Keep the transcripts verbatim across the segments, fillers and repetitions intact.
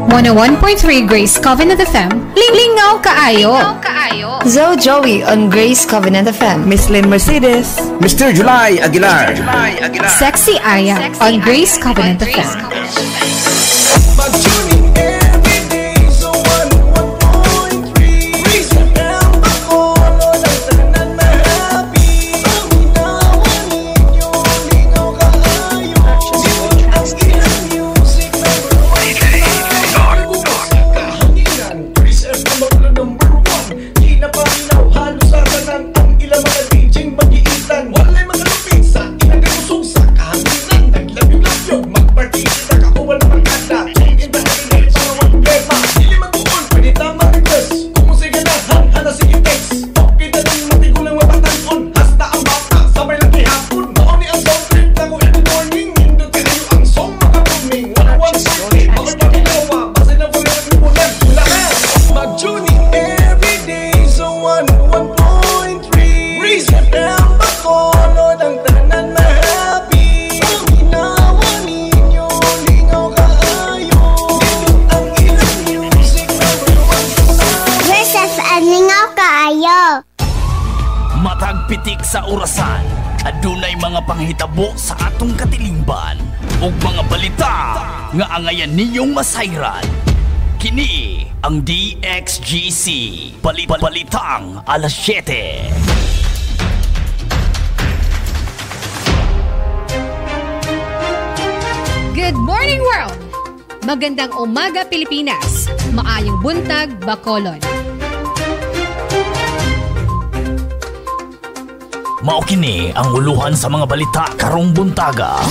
one oh one point three Grace Covenant F M. Lingaw kaayo. Zo Joey on Grace Covenant F M. Miss Lynn Mercedes. Mister July Aguilar. Sexy Aya on Grace Covenant F M. Matagpitik sa orasan, adunay mga panghitabo sa atong katilingban ug mga balita nga angayan ninyong masayran. Kini ang D X G C Balit Balitang alas Syete. Good morning world! Magandang umaga Pilipinas. Maayong buntag Bacolod. Mao kini ang uluhan sa mga balita karong buntaga.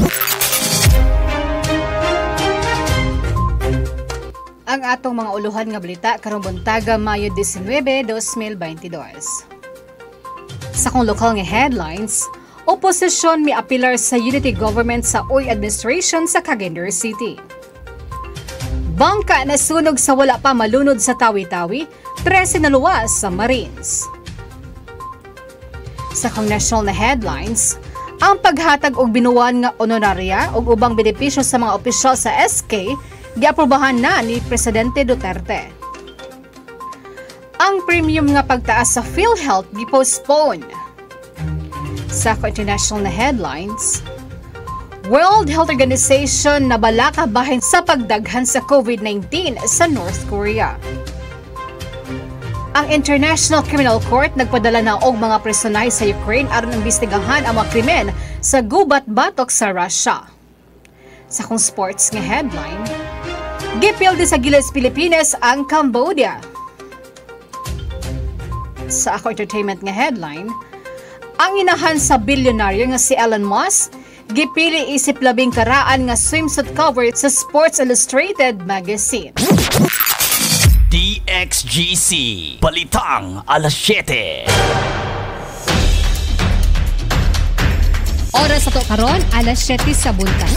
Ang atong mga uluhan nga balita karong buntaga Mayo nineteen, twenty twenty-two. Sa kong lokal nga headlines, oposisyon mi apilar sa unity government sa Oy administration sa Cagayan City. Bangka na sunog sa wala pa malunod sa Tawi-Tawi, thirteen na luwas sa Marines. Sa kong national na headlines, ang paghatag og binuwan nga honoraria ug ubang benepisyo sa mga opisyal sa S K giaprobahan na ni Presidente Duterte. Ang premium nga pagtaas sa PhilHealth gi-postpone. Sa kong international na headlines, World Health Organization nabalaka bahin sa pagdaghan sa COVID nineteen sa North Korea. Ang International Criminal Court nagpadala na og mga personay sa Ukraine aron imbestigahan ang mga krimen sa gubat-batok sa Russia. Sa kong sports nga headline, gipildi sa Gilas Pilipinas ang Cambodia. Sa ako entertainment nga headline, ang inahan sa bilyonaryo nga si Elon Musk gipili isip labing karaan nga swimsuit cover sa Sports Illustrated magazine. D X G C Balitang alas Syete. Oras sa to karon alas Syete sa buntag.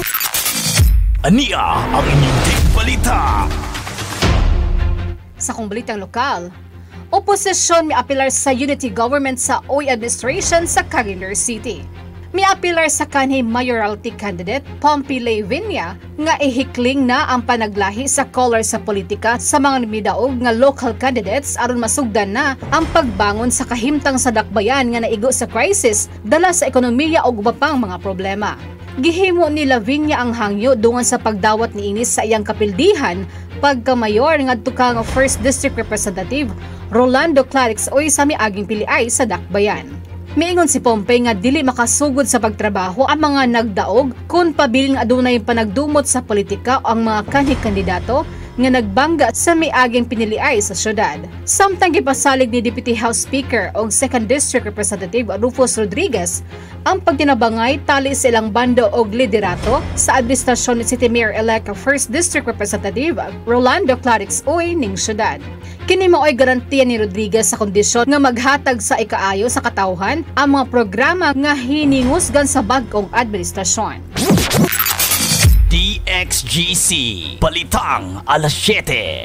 Ania ang inyong tig balita. Sa kong balitang lokal, oposisyon mi apilar sa unity government sa Oy administration sa Cagayan City. Mi apilar sa kanhi mayoralty candidate Pompey Lavinia nga ihikling na ang panaglahi sa color sa politika sa mga midaog nga local candidates aron masugdan na ang pagbangon sa kahimtang sa dakbayan nga naigo sa crisis dala sa ekonomiya ug uba pang mga problema. Gihimo ni Lavinia ang hangyo dungan sa pagdawat niini sa iyang kapildihan pagka-mayor ngadto kang first District Representative Rolando Clarix Oy sa miaging piliay sa dakbayan. Miingon si Pompey nga dili makasugod sa pagtrabaho ang mga nagdaog kung pabiling adunay panagdumot sa politika ang mga kanhi kandidato nga nagbangga sa miaging piniliay sa syudad. Samtang gipasalig ni Deputy House Speaker o second District Representative Rufus Rodriguez ang pagtinabangay tali sa ilang bando og liderato sa administrasyon ni City Mayor-elect first District Representative Rolando Clarix Uy ning syudad. Kini mao'y garantiya ni Rodriguez sa kondisyon nga maghatag sa ikaayo sa katawhan ang mga programa nga hiningusgan sa bag-ong administrasyon. D X G C Balitang alas Syete.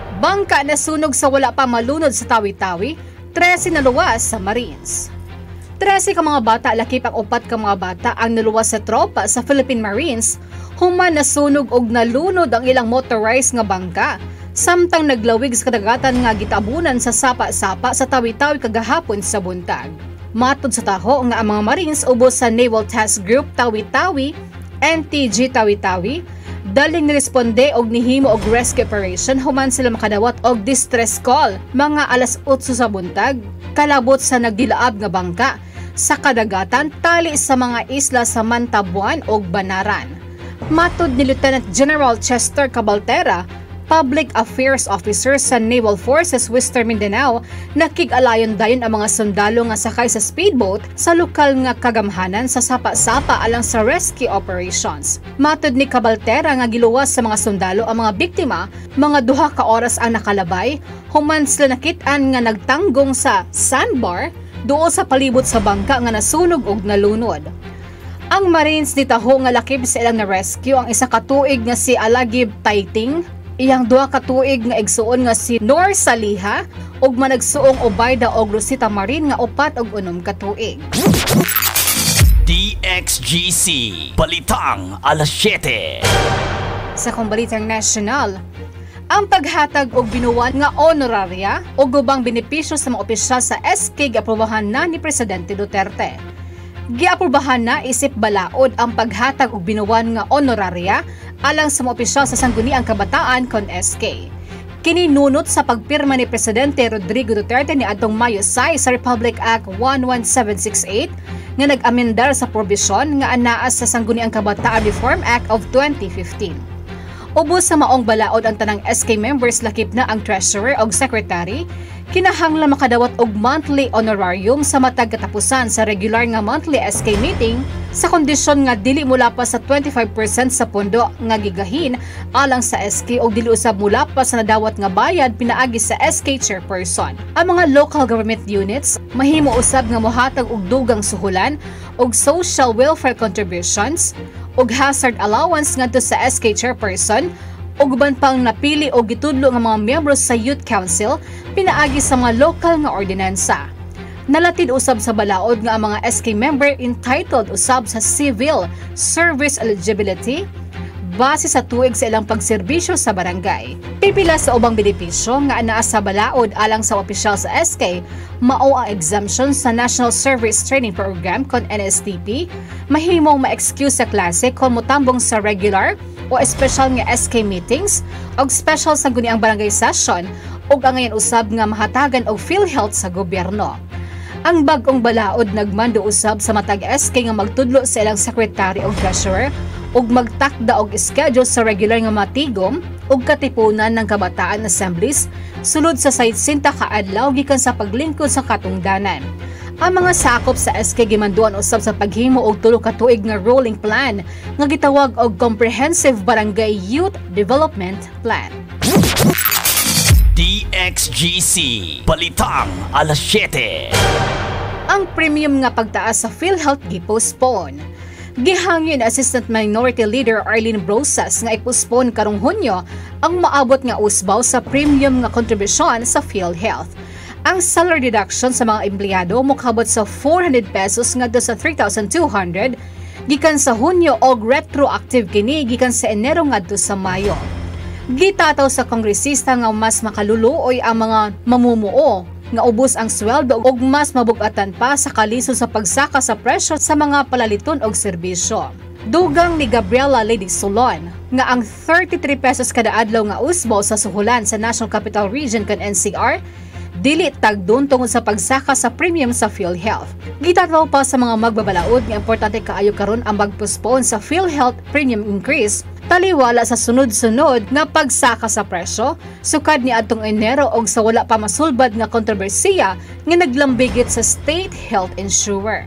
Bangka na sunog sa wala pa malunod sa Tawi-Tawi, thirteen na luwas sa Marines. trese ka mga bata lakip ang upat ka mga bata ang naluwas sa tropa sa Philippine Marines human nasunog og nalunod ang ilang motorized nga bangka samtang naglawig sa kadagatan nga gitabunan sa sapa-sapa sa Tawi-Tawi kagahapon sa buntag. Matod sa taho nga ang mga Marines ubos sa Naval Task Group Tawi-Tawi N T G Tawi-Tawi daling niresponde og nihimo og rescue operation human sila makadawat og distress call mga alas otso sa buntag kalabot sa nagdilaab nga bangka sa kadagatan tali sa mga isla sa Mantabuan ug Banaran. Matod ni Lieutenant General Chester Cabaltera, Public Affairs Officer sa Naval Forces Western Mindanao, nakig-alayon dayon ang mga sundalo nga sakay sa speedboat sa lokal nga kagamhanan sa sapa-sapa alang sa rescue operations. Matod ni Cabaltera nga giluwas sa mga sundalo ang mga biktima, mga duha ka oras ang nakalabay, human sila nakit-an nga nagtanggong sa sandbar duol sa palibot sa bangka nga nasunog og nalunod. Ang Marines nitaho nga lakip sa ilang na-rescue ang isa ka tuig nga si Alagib Taiting, iyang duha ka tuig nga igsuon nga si Nor Saliha ug managsuong Obayda og Rosita Marin nga upat og unom ka tuig. D X G C Balitang alas siyete. Sa kong Balitang National, ang paghatag og binuwan nga honoraria o gubang benepisyo sa mga opisyal sa S K giaprobahan na ni Presidente Duterte. Giaprobahan na isip balaod ang paghatag og binuwan nga honoraria alang sa mga opisyal sa Sangguniang Kabataan kon S K. Kininunot sa pagpirma ni Presidente Rodrigo Duterte ni adtong Mayo sais sa Republic Act one one seven six eight nga nag-amendar sa probisyon nga anaa sa Sangguniang Kabataan Reform Act of twenty fifteen. Ubos sa maong balaod ang tanang S K members lakip na ang treasurer o secretary, kinahanglan makadawat og monthly honorarium sa matag katapusan sa regular nga monthly S K meeting sa kondisyon nga dili mula pa sa twenty-five percent sa pondo nga gigahin alang sa S K o dili usab mula pa sa nadawat nga bayad pinaagi sa S K chairperson. Ang mga local government units mahimo usab nga mohatag og dugang suhulan og social welfare contributions og hazard allowance ngadto sa S K chairperson ug uban pang napili o gitudlo nga mga miyembro sa Youth Council pinaagi sa mga lokal nga ordinansa. Nalatid usab sa balaod nga ang mga S K member entitled usab sa civil service eligibility base sa tuig sa ilang pagserbisyo sa barangay. Pipila sa ubang benepisyo nga anaa sa balaod alang sa opisyal sa S K, mao ang exemption sa National Service Training Program kon N S T P, mahimong ma-excuse sa klase kon motambong sa regular o special nga S K meetings o special sa guniang barangay session ug angayan usab nga mahatagan og PhilHealth sa gobyerno. Ang bag-ong balaod nagmando usab sa matag S K nga magtudlo sa ilang secretary o treasurer ug magtakda og schedule sa regular nga matigom ug katipunan ng kabataan assemblies sulod sa saisinta ka adlaw gikan sa paglingkod sa katungdanan. Ang mga sakop sa S K gimanduan usab sa paghimo og tulo ka tuig nga rolling plan nga gitawag og Comprehensive Barangay Youth Development Plan. D X G C Balitang alas siyete. Ang premium nga pagtaas sa PhilHealth gi-postpone. Gihangyo ni Assistant Minority Leader Arlene Brosas nga ipospone karong Hunyo ang maabot nga usbaw sa premium nga kontribusyon sa PhilHealth. Ang salary deduction sa mga empleyado mokabot sa four hundred pesos ngadto sa three thousand two hundred gikan sa Hunyo og retroactive kini gikan sa Enero ngadto sa Mayo. Gitataw sa kongresista nga mas makaluluoy ang mga mamumuo nga ubos ang sweldo ug mas mabug-atan pa sa kalisod sa pagsaka sa presyo sa mga palaliton og serbisyo. Dugang ni Gabriela Lady Solon nga ang thirty-three pesos kada adlaw nga usbaw sa suhulan sa National Capital Region kan N C R dili tagdon tungod sa pagsaka sa premium sa PhilHealth. Gitataw pa sa mga magbabalaod nga importante kaayo karon ang mag-postpone sa PhilHealth premium increase taliwala sa sunod-sunod nga pagsaka sa presyo sukad ni adtong Enero og sa wala pa masulbad nga kontrobersiya nga naglambigit sa state health insurer.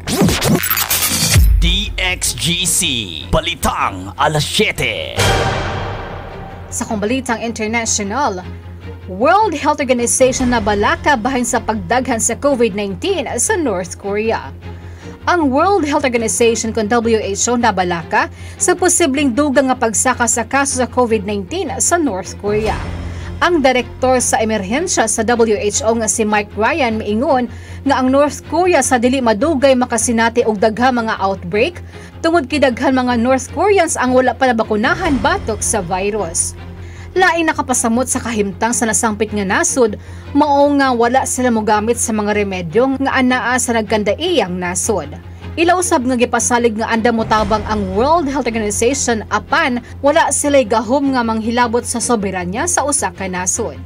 D X G C Balitang alas siyete. Sa kong Balitang International, World Health Organization na balaka bahin sa pagdaghan sa COVID nineteen sa North Korea. Ang World Health Organization kon W H O na balaka sa posibleng dugang nga pagsaka sa kaso sa COVID nineteen sa North Korea. Ang direktor sa emerhensya sa W H O nga si Mike Ryan miingon nga ang North Korea sa dili madugay makasinati og daghang mga outbreak tungod kay daghan mga North Koreans ang wala pa nabakunahan batok sa virus. Lain nakapasamot sa kahimtang sa nasangpit nga nasod, mao nga wala sila mogamit sa mga remedyo nga anaa sa nagkandaiyang nasod. Ilaw usab nga gipasalig nga anda motabang ang World Health Organization apan wala sila'y gahom nga manghilabot sa soberanya sa usa ka nasod.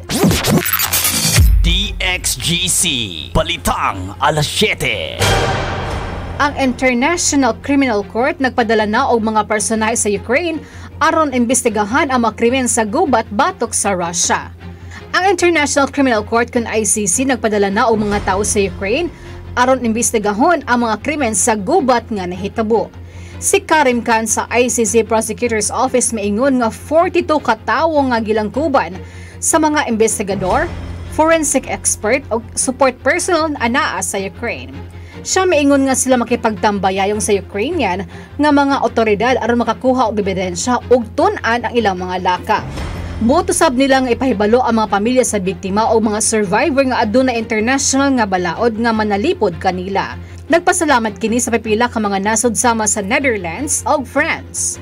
D X G C, Balitang alas siyete. Ang International Criminal Court nagpadala na og mga personahe sa Ukraine aron imbestigahan ang mga krimen sa gubat batok sa Russia. Ang International Criminal Court kun I C C nagpadala na og mga tawo sa Ukraine aron imbestigahon ang mga krimen sa gubat nga nahitabo. Si Karim Khan sa I C C Prosecutor's Office maingon nga forty-two ka tawo nga gilangkuban sa mga investigador, forensic expert o support personnel na anaa sa Ukraine. Siya maingon nga sila makipagtambayayong sa Ukrainian nga mga otoridad aron makakuha og ebidensya ug tun-an ang ilang mga laka. Butusab nila nga ipahibalo ang mga pamilya sa biktima o mga survivor nga aduna international nga balaod nga manalipod kanila. Nagpasalamat kini sa pipila ka mga nasod sama sa Netherlands ug France.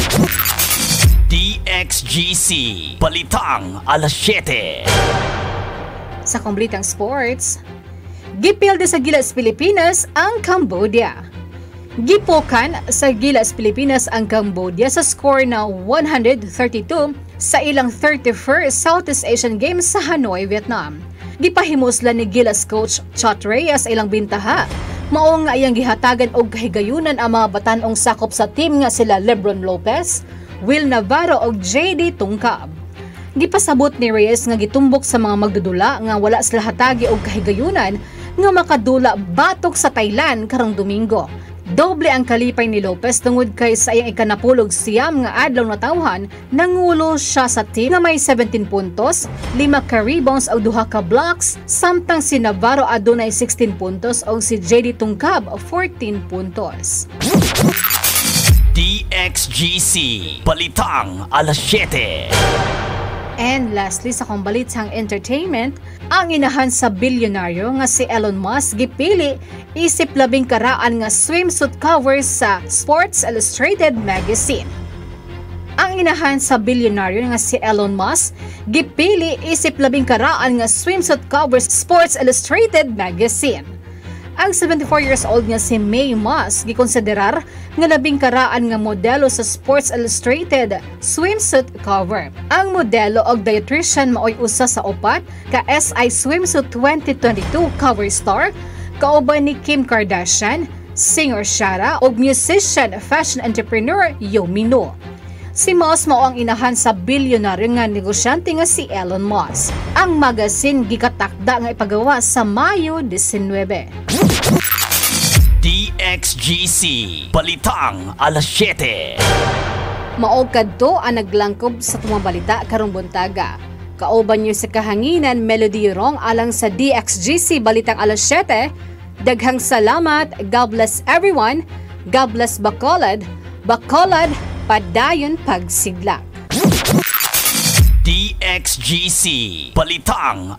D X G C, Balitang alas siyete. Sa kumplitang sports, gipilde sa Gilas Pilipinas ang Cambodia. Gipokan sa Gilas Pilipinas ang Cambodia sa score na one thirty-two sa ilang thirty-first Southeast Asian Games sa Hanoi, Vietnam. Gipahimuslan ni Gilas coach Chot Reyes ilang bintaha. Mao nga iyang gihatagan og kahigayunan ang mga batanong sakop sa team nga sila Lebron Lopez, Will Navarro ug J D Tungkab. Gipasabot ni Reyes nga gitumbok sa mga magdudula nga wala sila hatagi og kahigayunan nga makadula batok sa Thailand karong Domingo. Doble ang kalipay ni Lopez tungod kay sa iyang ikanapulog siyam nga adlaw na tawhan, nangulo siya sa team nga may seventeen puntos, lima ka rebounds o duha ka blocks, samtang si Navarro adunay sixteen puntos o si J D Tungkab fourteen puntos. D X G C, Balitang alas siyete. And lastly sa kumbalitang entertainment, ang inahan sa bilyonaryo nga si Elon Musk gipili isip labing karaan nga swimsuit cover sa Sports Illustrated magazine. Ang inahan sa bilyonaryo nga si Elon Musk gipili isip labing karaan nga swimsuit cover sa Sports Illustrated magazine. Ang seventy-four years old nga si May Musk gikonsiderar nga labing karaan nga modelo sa Sports Illustrated swimsuit cover. Ang modelo og dietitian maoy usa sa upat ka S I Swimsuit twenty twenty-two cover star kauban ni Kim Kardashian, singer Shara ug musician fashion entrepreneur Yo Mino. Si Musk mao ang inahan sa bilyonaryo nga negosyante nga si Elon Musk. Ang magazine gikatakda nga ipagawa sa Mayo nineteen. D X G C, Balitang alas siyete. Maog kadto ang naglangkob sa tumang balita karong buntaga. Kauban niyo sa kahanginan Melody Yurong alang sa D X G C Balitang alas siyete. Daghang salamat. God bless everyone. God bless Bacolod. Bacolod, padayon pagsidlak. D X G C, Balitang